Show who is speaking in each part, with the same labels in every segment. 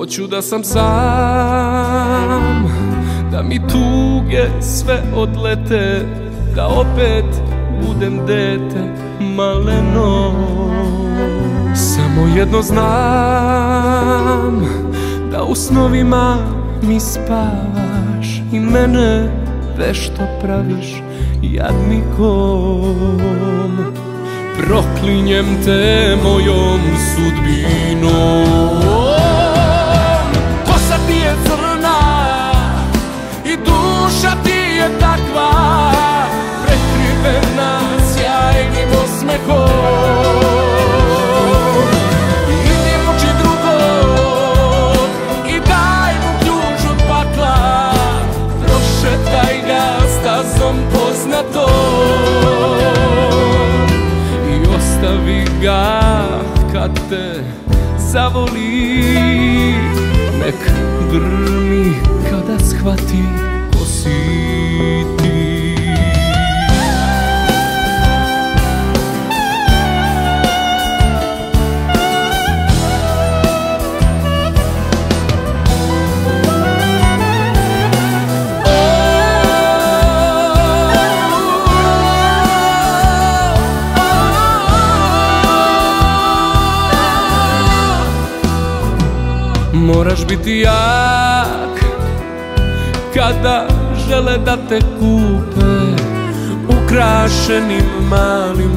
Speaker 1: Hoću da sam sam, da mi tuge sve odlete, da opet budem dete maleno. Samo jedno znam, da u snovima mi spavaš i mene vešto praviš jadnikom. Proklinjem te mojom sudbinom. Kosa ti je crna i duša ti je takva, prekrivena sjajnim osmehom. Idi muči drugog i daj mu ključ od pakla, prošetaj ga stazom poznatom. Ostavi ga kad te zavoli, nek grmi kada shvati ko si ti. Moraš biti jak kada žele da te kupe ukrašenim malim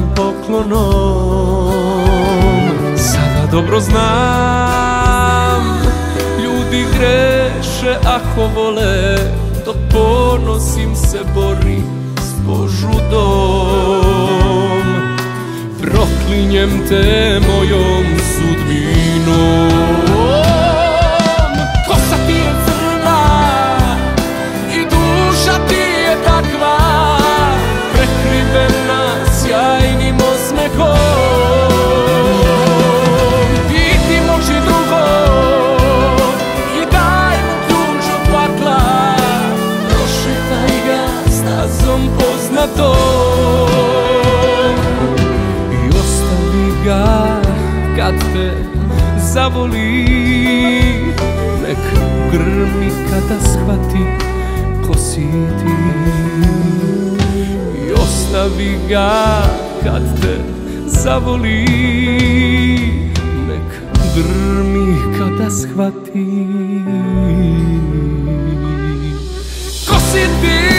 Speaker 1: poklonom. Sada dobro znam, ljudi greše ako vole, dok ponos im se bori s požudom. Proklinjem te mojom sudbinom. Sjajnim osmehom, idi muči drugog i daj mu ključ od pakla, prošetaj ga stazom poznatom. I ostavi ga kad te zavoli, nek grmi kada shvati ko si ti. Ostavi ga kad te zavoli, nek grmi kada shvati ko si ti.